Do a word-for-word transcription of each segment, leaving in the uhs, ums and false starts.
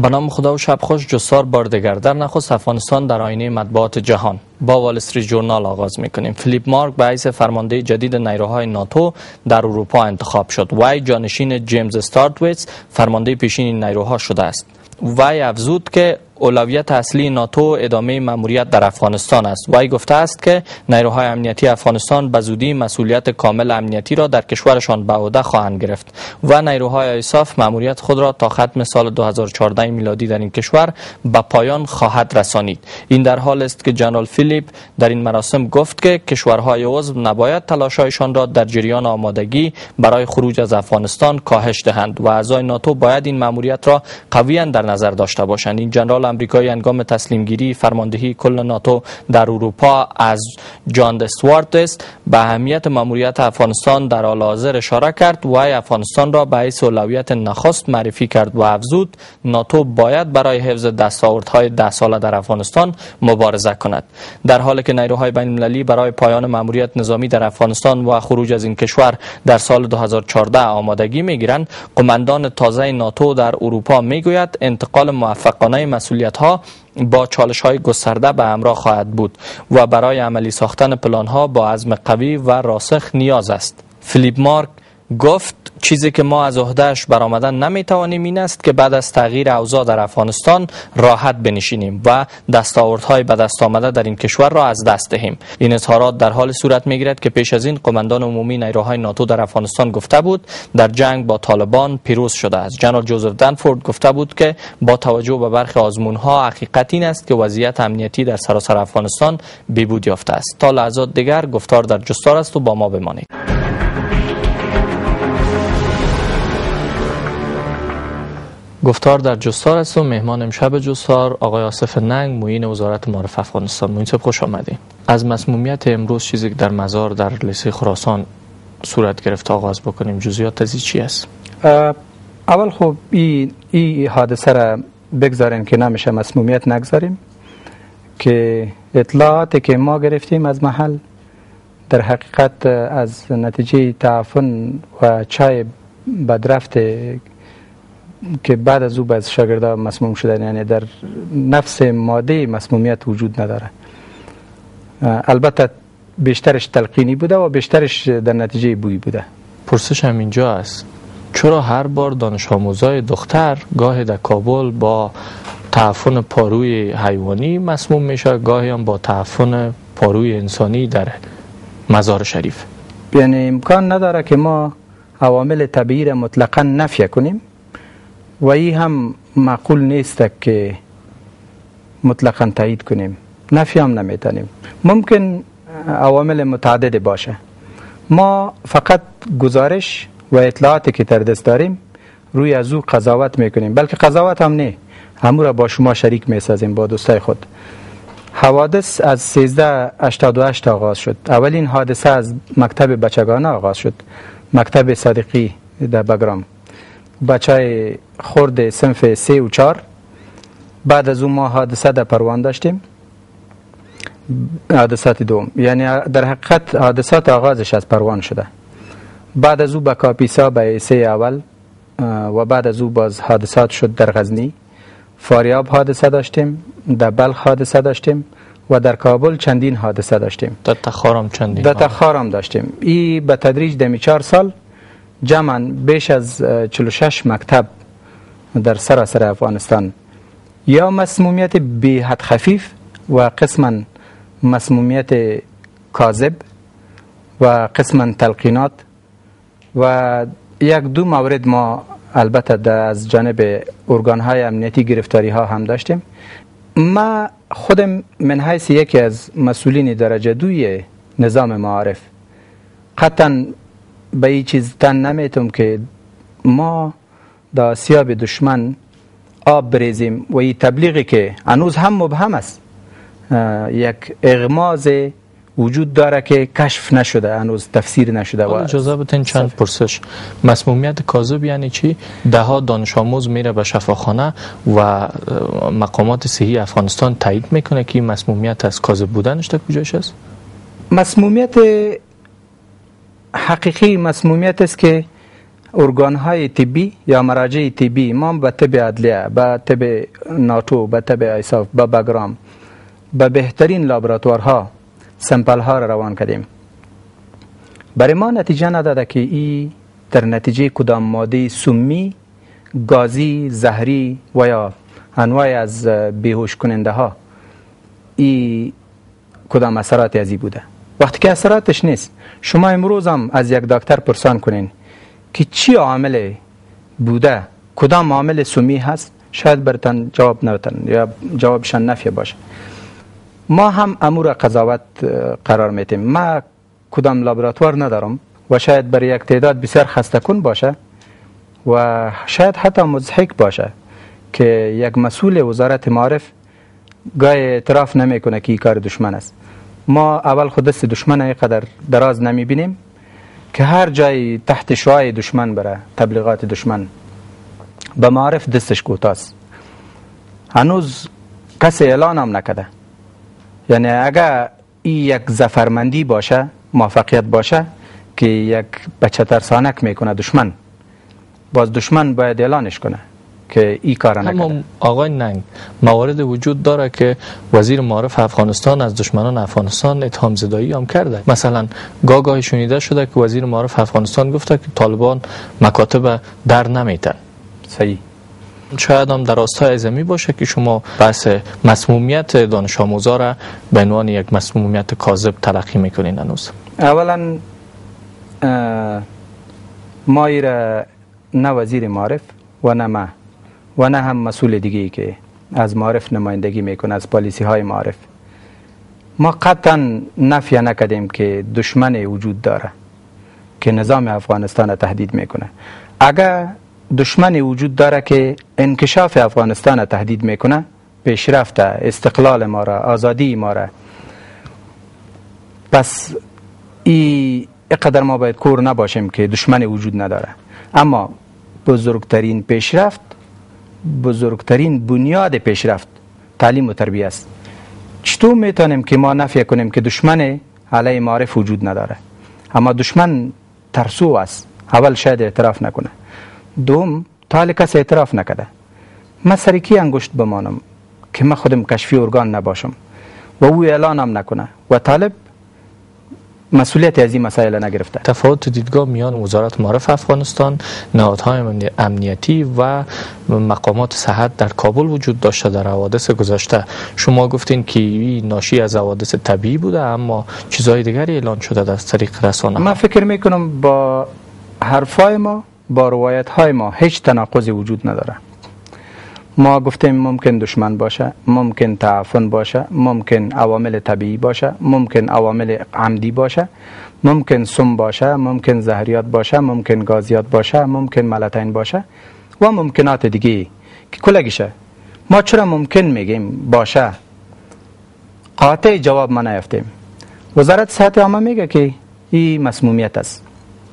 به نام خدا و شب خوش. جسار بار دیگر در نخست افغانستان در آینه مطبوعات جهان با وال استریت ژورنال آغاز میکنیم. فیلیپ مارک به حیث فرمانده جدید نیروهای ناتو در اروپا انتخاب شد. وی جانشین جیمز استارتویتس فرمانده پیشین نیروها شده است. وی افزود که اولویت اصلی ناتو ادامه مأموریت در افغانستان است. وی گفته است که نیروهای امنیتی افغانستان به زودی مسئولیت کامل امنیتی را در کشورشان به عهده خواهند گرفت و نیروهای آیساف مأموریت خود را تا ختم سال دو هزار و چهارده میلادی در این کشور به پایان خواهد رسانید. این در حال است که جنرال فیلیپ در این مراسم گفت که کشورهای عضو نباید تلاش‌هایشان را در جریان آمادگی برای خروج از افغانستان کاهش دهند و اعضای ناتو باید این مأموریت را قویاً در نظر داشته باشند. این جنرال امریکایی هنگام تسلیم گیری فرماندهی کل ناتو در اروپا از جان استوارتس به اهمیت مأموریت افغانستان در حال حاضر اشاره کرد و افغانستان را به حیث اولویت نخست معرفی کرد و افزود ناتو باید برای حفظ دستاوردهای ده ساله در افغانستان مبارزه کند. در حالی که نیروهای بین المللی برای پایان مأموریت نظامی در افغانستان و خروج از این کشور در سال دو هزار و چهارده آمادگی میگیرند، قماندان تازه ناتو در اروپا میگوید انتقال موفقانه مسئولیت‌ها با چالش‌های گسترده به همراه خواهد بود و برای عملی ساختن پلان‌ها با عزم قوی و راسخ نیاز است. فیلیپ مارک گفت چیزی که ما از عهده‌اش برآمدن نمی‌توانیم این است که بعد از تغییر اوضاع در افغانستان راحت بنشینیم و دستاوردهای به دست آمده در این کشور را از دست دهیم. این اظهارات در حال صورت می‌گیرد که پیش از این قماندان عمومی نیروهای ناتو در افغانستان گفته بود در جنگ با طالبان پیروز شده است. جنرال جوزف دنفورد گفته بود که با توجه به برخی آزمون‌ها حقیقت این است که وضعیت امنیتی در سراسر افغانستان بهبود یافته است. تا لحظات دیگر گفتار در جستار است و با ما بمانید. گفتار در جستار است و مهمان امشب جستار آقای آصف ننگ، معین وزارت معارف افغانستان. معین صاحب خوش آمدید. از مسمومیت امروز چیزی که در مزار در لیسه خراسان صورت گرفت آغاز بکنیم. جزئیات از چی است؟ اول خب این ای حادثه را بگذاریم که نمیشه مسمومیت نگذاریم، که اطلاعاتی که ما گرفتیم از محل در حقیقت از نتیجه تعفن و چای بدرفت که بعد از او بعض شاگردان مسموم شدن، یعنی در نفس ماده مسمومیت وجود نداره. البته بیشترش تلقینی بوده و بیشترش در نتیجه بویی بوده. پرسش هم اینجا است چرا هر بار دانش آموزای دختر گاهی در کابل با تعفن پاروی حیوانی مسموم میشه، گاهی هم با تعفن پاروی انسانی در مزار شریف؟ یعنی امکان نداره که ما عوامل طبیعی را مطلقاً نفی کنیم و این هم معقول نیست که مطلقاً تایید کنیم. نفی هم نمیتونیم. ممکن عوامل متعدد باشه. ما فقط گزارش و اطلاعاتی که در دست داریم روی از او قضاوت میکنیم، بلکه قضاوت هم نه، همو را با شما شریک میسازیم با دوستای خود. حوادث از سیزده هشتاد و هشت آغاز شد. اولین حادثه از مکتب بچگانه آغاز شد، مکتب صادقی در بگرام، بچه خورد صنف سه و چار. بعد از اون ما حادثه در پروان داشتیم، حادثات دوم، یعنی در حقیقت حادثات آغازش از پروان شده. بعد از اون با کاپیسا به سه اول و بعد از اون باز حادثات شد در غزنی، فاریاب حادثه داشتیم، در بلخ حادثه داشتیم و در کابل چندین حادثه داشتیم. در تخارم چندین در تخارم داشتیم. این به تدریج دمی چهار سال جمعاً بیش از چهل و شش مکتب در سراسر افغانستان یا مسمومیت بی حد خفیف و قسماً مسمومیت کاذب و قسماً تلقینات و یک دو مورد ما البته از جانب ارگان‌های امنیتی گرفتاری ها هم داشتیم. ما خودم من حیث یکی از مسئولین درجه دوی نظام معارف قطعاً به این چیز تن نمیتونم که ما در آسیاب دشمن آب بریزیم و این تبلیغی که هنوز هم مبهم است، یک اغماز وجود داره که کشف نشده، هنوز تفسیر نشده. و اجازه بدین چند پرسش. مسمومیت کاذب یعنی چی؟ ده ها دانش آموز میره به شفاخانه و مقامات صحی افغانستان تایید میکنه که این مسمومیت از کاذب بودنش تا کجاش است؟ مسمومیت حقیقی مسمومیت است که ارگان های طبی یا مراجع طبی ما به طب عدلیه، به طب ناتو، به طب ایساف، به بگرام، به بهترین لابراتوارها سمپل ها را روان کردیم. برای ما نتیجه نداده که ای در نتیجه کدام ماده سمی، گازی، زهری و یا انواع از بیهوش کننده ها ای کدام اثرات ازی بوده. وقتی که اثراتش نیست، شما امروز هم از یک دکتر پرسان کنین که چی عامل بوده، کدام عامل سمی هست، شاید برتن جواب نوتن یا جوابشان نفی باشه. ما هم امور قضاوت قرار میتیم. ما کدام لابراتوار ندارم و شاید برای یک تعداد بسیار خسته کن باشه و شاید حتی مضحک باشه که یک مسئول وزارت معارف گاهی اعتراف نمیکنه که این کار دشمن است. ما اول خود دست دشمن اینقدر دراز نمی بینیم که هر جای تحت شعاع دشمن بره، تبلیغات دشمن، به معارف دستش کوتاست. هنوز کسی اعلان هم نکده. یعنی اگر این یک ظفرمندی باشه، موفقیت باشه که یک بچه ترسانک میکنه دشمن، باز دشمن باید اعلانش کنه که این کار نکرده. اما آقای ننگ، موارد وجود داره که وزیر معارف افغانستان از دشمنان افغانستان اتهام زدایی هم کرده. مثلا گاگاه شنیده شده که وزیر معارف افغانستان گفته که طالبان مکاتب در نمیتن. صحیح. شاید هم در راستای اعظمی باشه که شما بحث مسمومیت دانش آموزا را به عنوان یک مسمومیت کاذب تلقی میکنین. هنوز اولا ما ایره نه وزیر معارف و نه ما و نه هم مسئول دیگه که از معارف نمایندگی میکنه، از پالیسی های معارف، ما قطعا نفی نکردیم که دشمن وجود داره که نظام افغانستان تهدید میکنه. اگر دشمن وجود داره که انکشاف افغانستان تهدید میکنه، پیشرفت، استقلال ما را، آزادی ما را، پس ای اقدر ما باید کور نباشیم که دشمن وجود نداره. اما بزرگترین پیشرفت، بزرگترین بنیاد پیشرفت تعلیم و تربیت است. چطور میتونیم که ما نفی کنیم که دشمن علیه معارف وجود نداره؟ اما دشمن ترسو است. اول شاید اعتراف نکنه، دوم تا حال کس اعتراف نکده. من سرکی انگشت بمانم که من خودم کشفی ارگان نباشم و او اعلانم نکنه و طالب مسئولیت از این مسائل نگرفته. تفاوت دیدگاه میان وزارت معارف افغانستان، نهادهای امنیتی و مقامات صحت در کابل وجود داشته در حوادث گذشته. شما گفتین که این ناشی از حوادث طبیعی بوده، اما چیزهای دیگری اعلان شده از طریق رسانه. من فکر میکنم با حرفای ما، با روایت های ما هیچ تناقضی وجود نداره. ما گفتیم ممکن دشمن باشه، ممکن تعفن باشه، ممکن عوامل طبیعی باشه، ممکن عوامل عمدی باشه، ممکن سم باشه، ممکن زهریات باشه، ممکن گازیات باشه، ممکن ملتین باشه و ممکنات دیگه که کلگیشه. ما چرا ممکن میگیم باشه؟ قاطع جواب ما نیافتیم. وزارت صحت عامه میگه که این مسمومیت است،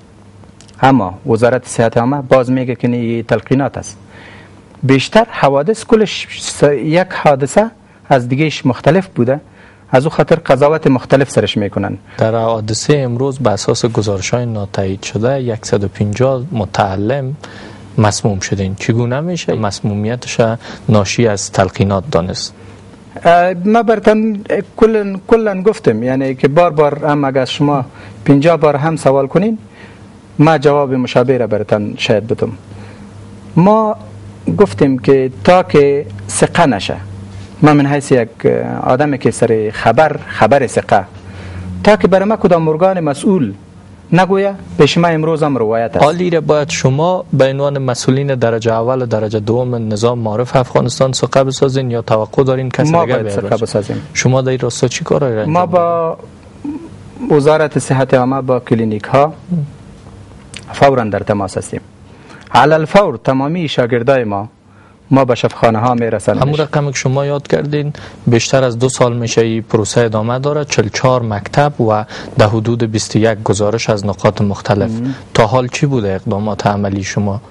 اما وزارت صحت عامه باز میگه که این تلقینات است. بیشتر حوادث کلش یک حادثه از دیگهش مختلف بوده، از او خاطر قضاوت مختلف سرش میکنن. در حادثه امروز به اساس گزارش‌های ناتایید شده صد و پنجاه متعلم مسموم شدین. چگونه میشه مسمومیتش ناشی از تلقینات دانست؟ ما برتن کلن کلن گفتم، یعنی که بار بار هم اگر شما پنجاه بار هم سوال کنین ما جواب مشابه را برتن شاید بدم. ما گفتیم که تا که ثقه نشه، من من حیث یک آدمی که سر خبر خبر ثقه، تا که برای ما کدام ارگان مسئول نگویه، پیش ما امروز هم روایت است. حالی را باید شما به عنوان مسئولین درجه اول و درجه دوم نظام معارف افغانستان ثقه بسازین یا توقع دارین کسی ما دیگه باید ثقه بسازیم؟ شما در این راستا چی کارایی را انجام ما با وزارت صحت عامه با کلینیک ها فورا در تماس هستیم. علی الفور تمامی شاگردای ما ما به شفاخانه ها میرسند. همون رقمی که شما یاد کردین بیشتر از دو سال میشه این پروسه ادامه داره. چهل و چهار مکتب و در حدود بیست و یک گزارش از نقاط مختلف. ام. تا حال چی بوده اقدامات عملی شما؟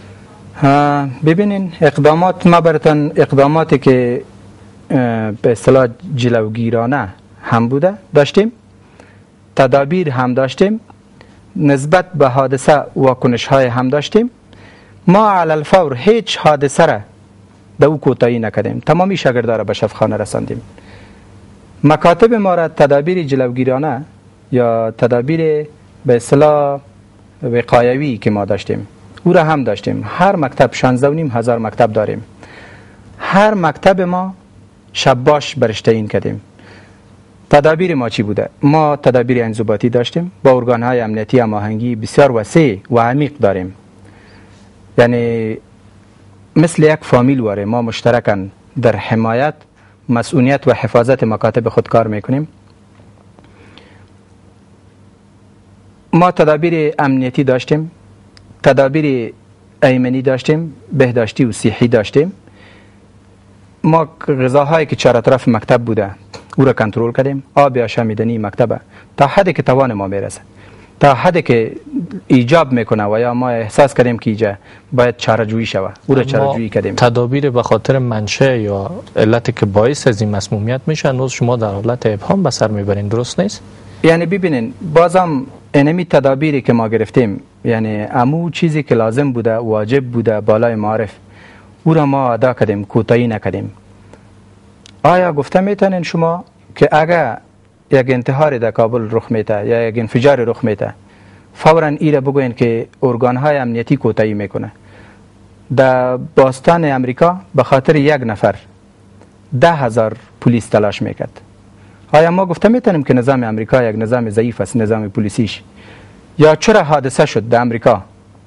ببینین اقدامات ما براتون اقداماتی که به اصطلاح جلوگیرانه هم بوده داشتیم، تدابیر هم داشتیم نسبت به حادثه واکنش های هم داشتیم. ما علی الفور هیچ حادثه را در او کوتاهی نکردیم، تمامی شاگردان را به شفاخانه رساندیم. مکاتب ما را تدابیر جلوگیرانه یا تدابیر به اصطلاح وقایوی که ما داشتیم او را هم داشتیم. هر مکتب شانزده و نیم هزار مکتب داریم. هر مکتب ما شباش برشته این کردیم. تدابیر ما چی بوده؟ ما تدابیر انضباطی داشتیم، با ارگان‌های امنیتی هماهنگی بسیار وسیع و عمیق داریم. یعنی مثل یک فامیل واره ما مشترکاً در حمایت، مسئولیت و حفاظت مکاتب خود کار میکنیم. ما تدابیر امنیتی داشتیم، تدابیر ایمنی داشتیم، بهداشتی و صحی داشتیم. ما غذاهایی که چهار اطراف مکتب بوده او را کنترل کردیم. آب آشامیدنی مکتب تا حدی که توان ما میرسه، تا حدی که ایجاب میکنه و یا ما احساس کردیم که ایجا باید چاره جویی شود او را چاره جویی کردیم. تدابیر به خاطر منشأ یا علتی که باعث از این مسمومیت میشه هنوز شما در حالت ابهام به سر میبرین، درست نیست؟ یعنی ببینین بازم انمی تدابیری که ما گرفتیم، یعنی امو چیزی که لازم بوده، واجب بوده بالای معارف، او را ما ادا کردیم، کوتاهی نکردیم. آیا گفته میتونین شما که اگر یک انتحار در کابل رخ میته یا یک انفجار رخ میته فوراً ای را بگوین که ارگان‌های امنیتی کوتاهی میکنه؟ در باستان امریکا به خاطر یک نفر ده هزار پلیس تلاش میکرد. آیا ما گفته میتونیم که نظام امریکا یک نظام ضعیف است، نظام پلیسیش؟ یا چرا حادثه شد در امریکا؟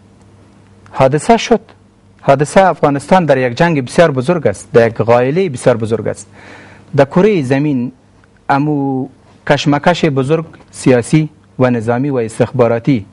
حادثه شد. حادثه افغانستان در یک جنگ بسیار بزرگ است، در یک غایله بسیار بزرگ است. در کره زمین امو کشمکش بزرگ سیاسی و نظامی و استخباراتی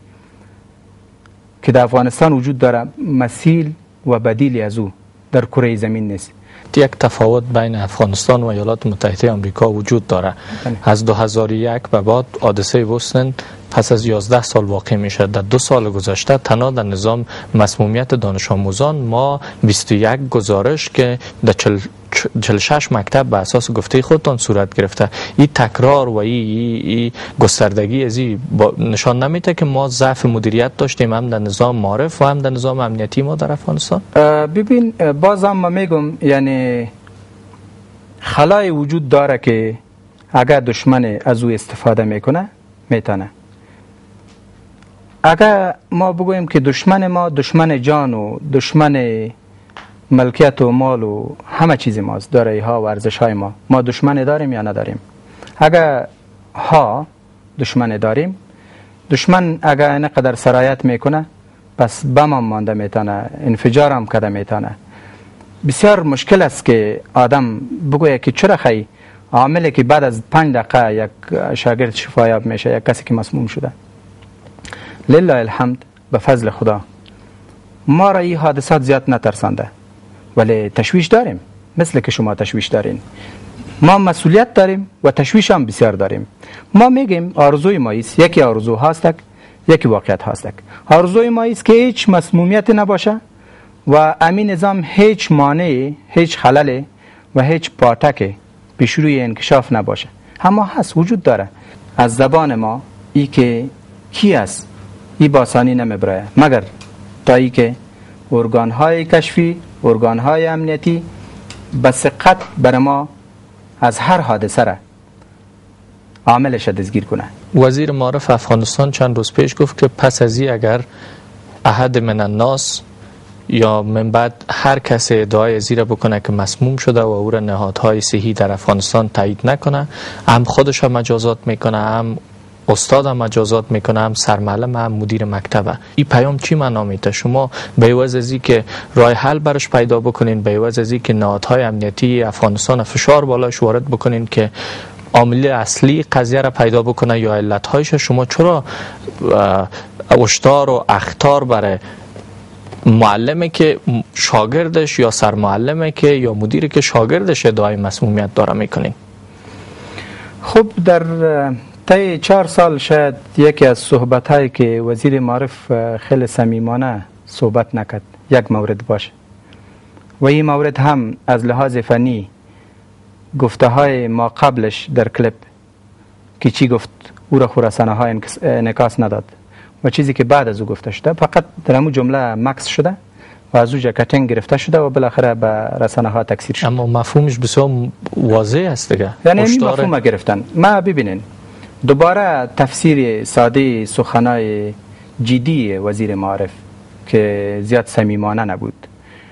که در افغانستان وجود داره مثیل و بدیلی از او در کره زمین نیست. یک تفاوت بین افغانستان و ایالات متحده آمریکا وجود داره. از دو هزار و یک به بعد حادثه بوستون پس از یازده سال واقع میشه. در دو سال گذشته تنها در نظام مسمومیت دانش آموزان ما بیست و یک گزارش که در چهل و شش مکتب به اساس گفته خودتان صورت گرفته. این تکرار و این ای گستردگی از این نشان نمیده که ما ضعف مدیریت داشتیم هم در نظام معارف و هم در نظام امنیتی ما در افغانستان؟ ببین بازم ما میگم یعنی خلای وجود داره که اگر دشمن از او استفاده میکنه میتونه. اگر ما بگوییم که دشمن ما دشمن جان و دشمن ملکیت و مال و همه چیز ماست، دارایی ها و ارزش های ما، ما دشمن داریم یا نداریم؟ اگر ها دشمن داریم، دشمن اگر اینقدر سرایت میکنه پس بم هم مانده میتونه، انفجار هم کده میتونه. بسیار مشکل است که آدم بگویه که چرا خیلی عاملی که بعد از پنج دقیقه یک شاگرد شفایاب میشه، یک کسی که مسموم شده. لله الحمد، به فضل خدا ما را این حادثات زیاد نترسانده، ولی تشویش داریم مثل که شما تشویش دارین. ما مسئولیت داریم و تشویش هم بسیار داریم. ما میگیم آرزوی ما است، یکی آرزو هستک، یکی واقعیت هستک. آرزوی ما است که هیچ مسمومیت نباشه و امین نظام هیچ مانع، هیچ خلل و هیچ پاتک پیش روی انکشاف نباشه. اما هست، وجود داره. از زبان ما ای که کی است ای باسانی نمیبره، مگر تا ای که ارگان‌های کشفی، ارگان‌های امنیتی به دقت بر ما از هر حادثه را عاملش دستگیر کنه. وزیر معارف افغانستان چند روز پیش گفت که پس از این اگر احد من الناس یا من بعد هر کس ادعای زیر بکنه که مسموم شده و او را نهادهای صحی در افغانستان تایید نکنه، هم خودش هم مجازات میکنه، هم استاد هم مجازات میکنه، هم سرمعلم، هم مدیر مکتبه. این پیام چی معنا میده؟ شما به عوض از این که راه حل برش پیدا بکنین، به عوض از این که نهادهای امنیتی افغانستان فشار بالاش وارد بکنین که عامل اصلی قضیه را پیدا بکنه یا علتهایش، شما چرا هشدار و اخطار برای معلمه که شاگردش یا سرمعلمه که یا مدیری که شاگردش ادعای مسمومیت داره میکنین؟ خب در طی چهار سال شاید یکی از صحبت هایی که وزیر معارف خیلی صمیمانه صحبت نکرد یک مورد باشه و این مورد هم از لحاظ فنی گفته های ما قبلش در کلیپ که چی گفت او را خراسانه ها انکاس نداد و چیزی که بعد از او گفته شده فقط در همون جمله مکس شده و از او کاتنگ گرفته شده و بالاخره به رسانه ها تکثیر شده. اما مفهومش بسیار واضح است دیگه. یعنی این مفهوم گرفتن. ما ببینین دوباره تفسیر ساده سخنای جدی وزیر معارف که زیاد صمیمانه نبود،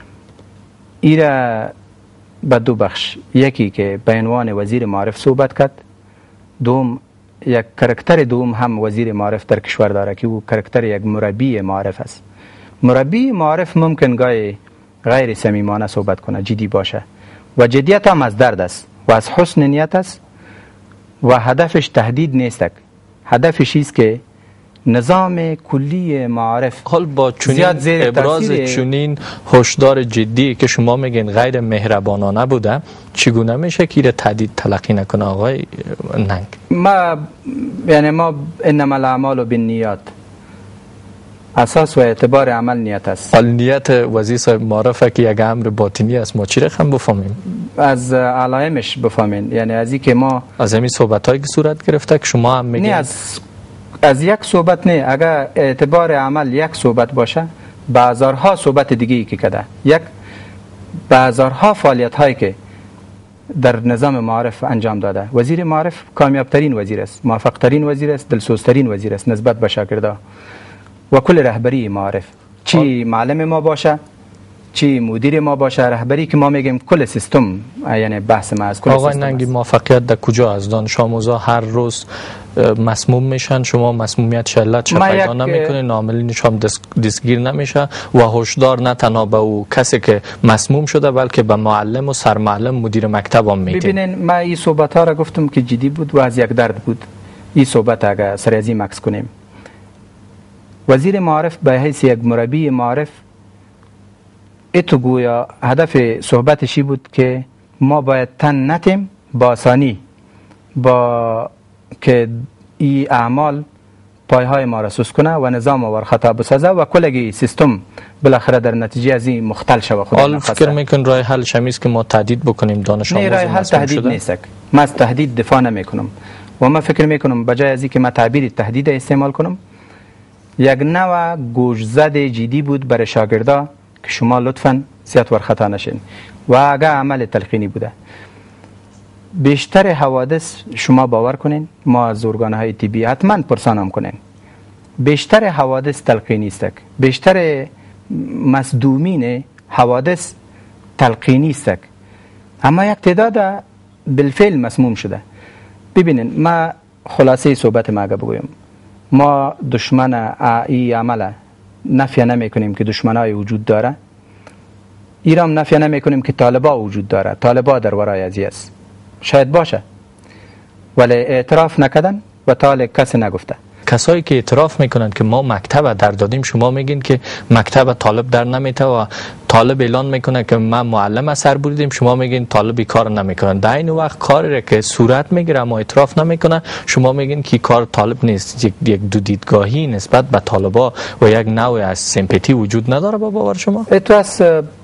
ایرا به دو بخش، یکی که به عنوان وزیر معارف صحبت کرد، دوم یک کاراکتر دوم هم وزیر معارف در کشور داره که او کاراکتر یک مربی معارف است. مربی معارف ممکن گاهی غیر صمیمانه صحبت کنه، جدی باشه و جدیت هم از درد است و از حسن نیت است و هدفش تهدید نیست. هدفش است که نظام کلی معارف حال با چنین ابراز چنین هشدار جدی که شما میگین غیر مهربانانه بوده، چگونه میشه که تهدید تلقی نکنه آقای ننگ؟ ما یعنی ما انما الاعمال بالنیات، اساس و اعتبار عمل نیت است. حال نیت وزیر صاحب معارفه که یک امر باطنی است، ما چی رقم بفهمیم؟ از علائمش بفهمین، یعنی از اینکه ما از همین صحبتایی که صورت گرفته که شما هم میگین از از یک صحبت نه، اگر اعتبار عمل یک صحبت باشه، بازارها صحبت دیگه ای که کده، یک بازارها فعالیت هایی که در نظام معارف انجام داده. وزیر معارف کامیاب ترین وزیر است، موفق ترین وزیر است، دلسوز ترین وزیر است نسبت به شاگردا و کل رهبری معارف، چی معلم ما باشه، چی مدیر ما باشه، رهبری که ما میگیم کل سیستم، یعنی بحث ما از کل آقای سیستم. ننگی موفقیت در کجا از دانش آموزا هر روز مسموم میشن، شما مسمومیت شلت شد پیدا نمیکنه، عاملینش هم دستگیر نمیشه و هشدار نه تنها به او کسی که مسموم شده بلکه به معلم و سرمعلم مدیر مکتب هم میگه. ببینین ما این صحبت ها را گفتم که جدی بود و از یک درد بود. این صحبت اگر سریعی مکس کنیم، وزیر معارف به حیث یک مربی معارف اتو گویا هدف صحبتشی بود که ما باید تن نتیم با آسانی با که این اعمال پایهای ما را سوس کنه و نظام ور خطا بسازه و کلگی سیستم بالاخره در نتیجه از این مختل شوه. خود حال فکر میکن رای حل شمیست که ما تهدید بکنیم دانش آموز؟ نه، رای حل تهدید نیست. ما از تهدید دفاع نمیکنم و ما فکر میکنم بجای از اینکه ما تعبیر تهدید استعمال کنم، یک نوع گوشزد جدی بود برای شاگردا که شما لطفاً زیاد ور خطا نشین و اگر عمل تلقینی بوده. بیشتر حوادث شما باور کنین، ما از ارگان‌های طبی حتما پرسانم کنین، بیشتر حوادث تلقینی است، بیشتر مصدومین حوادث تلقینی است، اما یک تعداد بالفعل مسموم شده. ببینین ما خلاصه صحبت ما اگه بگویم، ما دشمن ای عمله نفی نمی کنیم که دشمنای وجود داره، ایران نفی نمی کنیم که طالبا وجود داره، طالبا در ورای ازی است، شاید باشه ولی اعتراف نکردن و طالب کسی نگفته. کسایی که اعتراف میکنن که ما مکتب در دادیم، شما میگین که مکتب طالب در نمیته و طالب اعلان میکنه که ما معلم اثر بریدیم، شما میگین طالبی کار نمیکنن. در این وقت کاری را که صورت میگیره اما اعتراف نمیکنه، شما میگین که کار طالب نیست. یک دو دیدگاهی نسبت به طالبا و یک نوع از سمپاتی وجود نداره با باور شما؟ اتواس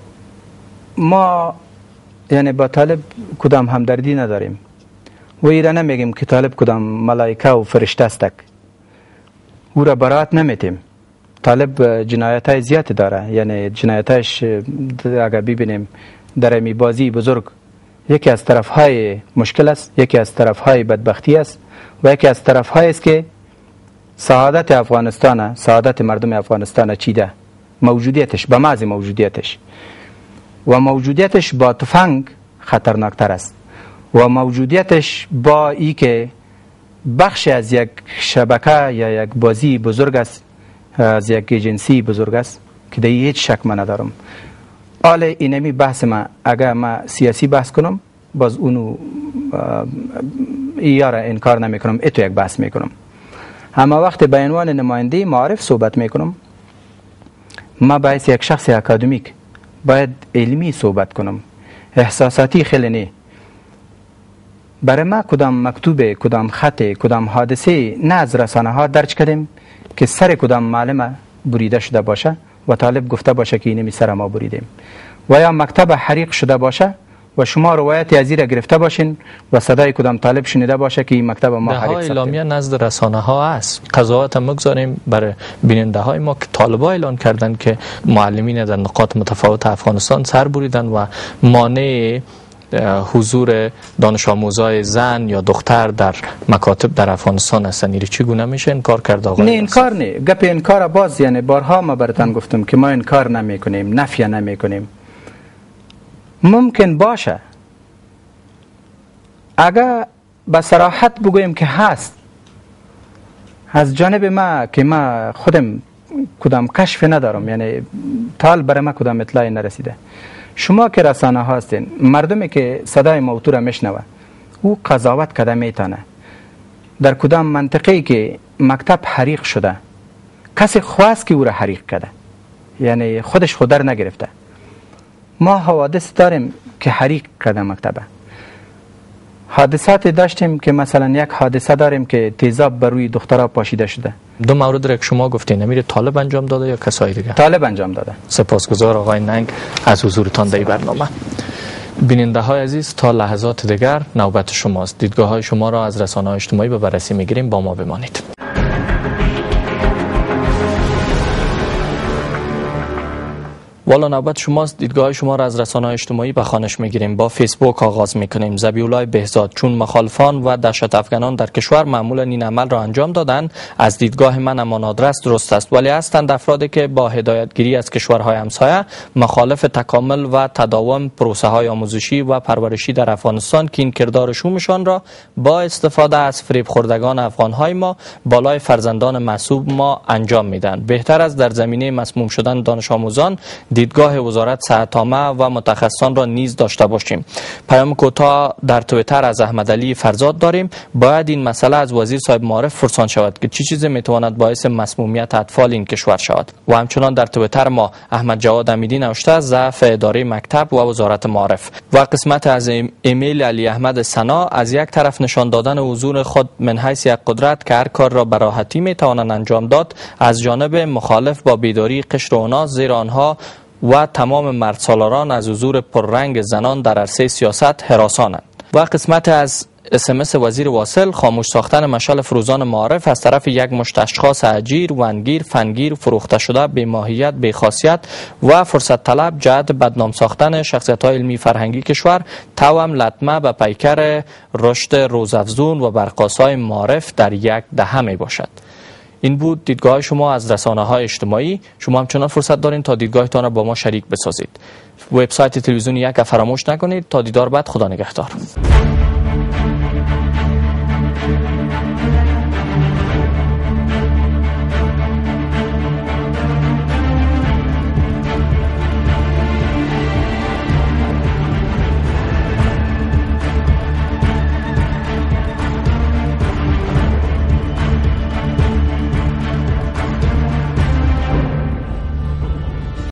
ما یعنی با طالب کدام همدردی نداریم و ایره نمیگیم که طالب کدام ملائکه و فرشته است، او را برات نمیتیم. طالب جنایت های زیاد داره، یعنی جنایتش اگر ببینیم در می بازی بزرگ، یکی از طرف های مشکل است، یکی از طرف های بدبختی است و یکی از طرف های است که سعادت افغانستان، سعادت مردم افغانستان چیده، موجودیتش به محض موجودیتش و موجودیتش با تفنگ خطرناکتر است و موجودیتش با ای که بخش از یک شبکه یا یک بازی بزرگ است، از یک جنسی بزرگ است که در هیچ شک من ندارم. حالا اینمی بحث ما اگر ما سیاسی بحث کنم باز اونو ایاره انکار نمی کنم، اتو یک بحث می کنم. اما وقت به عنوان نماینده معارف صحبت می کنم، ما باید یک شخص اکادمیک باید علمی صحبت کنم، احساساتی خیلی نه. برای ما کدام مکتوب، کدام خط، کدام حادثه نه از رسانه ها درج کردیم که سر کدام معلم بریده شده باشه و طالب گفته باشه که اینمی سر ما بریدیم، و یا مکتب حریق شده باشه و شما روایت از را گرفته باشین و صدای کدام طالب شنیده باشه که این مکتب ما حریق ساختیم. اعلامیه نزد رسانه ها است. قضاوت هم بگذاریم برای بیننده های ما که طالبا اعلان کردند که معلمین در نقاط متفاوت افغانستان سر بریدن و مانع حضور دانش آموزای زن یا دختر در مکاتب در افغانستان هستن. این چگونه میشه انکار کرد آقای؟ نه انکار نه، گپ انکار باز، یعنی بارها ما براتون گفتم که ما انکار نمی کنیم، نفی نمی کنیم. ممکن باشه اگر به صراحت بگویم که هست از جانب ما که ما خودم کدام کشف ندارم، یعنی تال برای ما کدام اطلاعی نرسیده. شما که رسانه ها هستین، مردمی که صدای موتو را میشنوه او قضاوت کده میتونه در کدام منطقه‌ای که مکتب حریق شده کسی خواست که او را حریق کده، یعنی خودش خود در نگرفته. ما حوادث داریم که حریق کده مکتبه، حادثات داشتیم که مثلا یک حادثه داریم که تیزاب بر روی دخترها پاشیده شده. دو مورد را که شما گفتین امیر طالب انجام داده یا کسای دیگه؟ طالب انجام داده. سپاسگزار آقای ننگ از حضورتان در برنامه. بیننده های عزیز، تا لحظات دیگر نوبت شماست. دیدگاه های شما را از رسانه‌های اجتماعی به بررسی میگیریم، با ما بمانید. والا نوبت شماست. دیدگاه شما را از رسانه‌های اجتماعی به خوانش میگیریم. با فیسبوک آغاز میکنیم. ذبیح‌الله بهزاد: چون مخالفان و دهشت افغانان در کشور معمولا این عمل را انجام دادند، از دیدگاه من امان آدرس درست است، ولی هستند افرادی که با هدایتگیری از کشورهای همسایه مخالف تکامل و تداوم پروسه های آموزشی و پرورشی در افغانستان که این کردار شومشان را با استفاده از فریب خوردگان افغانهای ما بالای فرزندان معصوم ما انجام میدن. بهتر است در زمینه مسموم شدن دانش آموزان دیدگاه وزارت صحت عامه و متخصصان را نیز داشته باشیم. پیام کوتاه در توییتر از احمد علی فرزاد داریم: باید این مسئله از وزیر صاحب معارف پرسان شود که چه چیزی میتواند باعث مسمومیت اطفال این کشور شود. و همچنان در توییتر ما احمد جواد امیدی نوشته: ضعف اداره مکتب و وزارت معارف. و قسمت از ایمیل علی احمد سنا: از یک طرف نشان دادن حضور خود من حیث یک قدرت که هر کار را به راحتی میتوانند انجام داد، از جانب مخالف با بیداری قشر اونها، زیر آنها و تمام مردسالاران از حضور پررنگ زنان در عرصه سیاست هراسانند. و قسمت از اسمس وزیر واصل: خاموش ساختن مشعل فروزان معارف از طرف یک مشت اشخاص اجیر، ونگیر، فنگیر، فروخته شده، بی ماهیت، بی خاصیت و فرصت طلب جهت بدنام ساختن شخصیت‌های علمی فرهنگی کشور، توام لطمه به پیکر رشد روزافزون و برقاسای معارف در یک دهه می باشد. این بود دیدگاه شما از رسانه‌های اجتماعی. شما همچنان فرصت دارین تا دیدگاهتان را با ما شریک بسازید. وبسایت تلویزیون یک فراموش نکنید. تا دیدار بعد، خدا نگهدار.